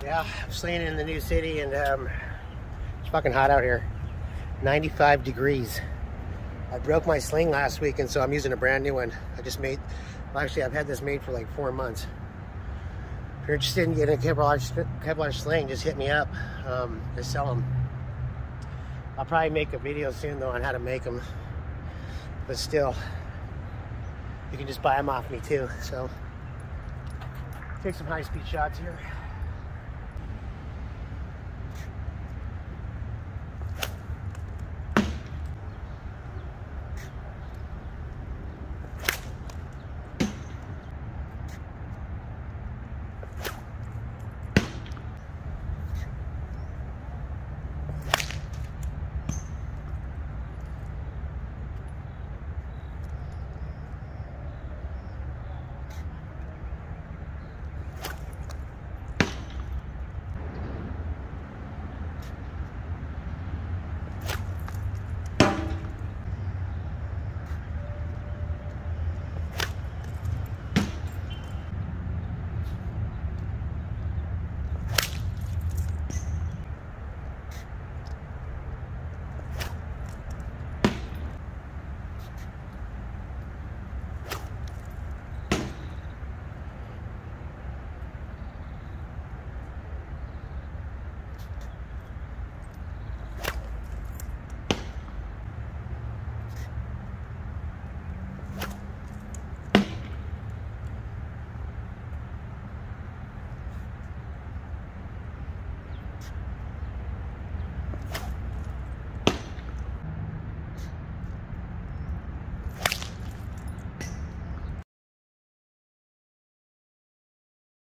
Yeah, I'm slinging in the new city, and it's fucking hot out here. 95 degrees. I broke my sling last week, and so I'm using a brand new one. I just made, well, actually I've had this made for like 4 months. If you're interested in getting a Kevlar sling, just hit me up. They sell them. I'll probably make a video soon though on how to make them, but still, you can just buy them off me too. So take some high-speed shots here.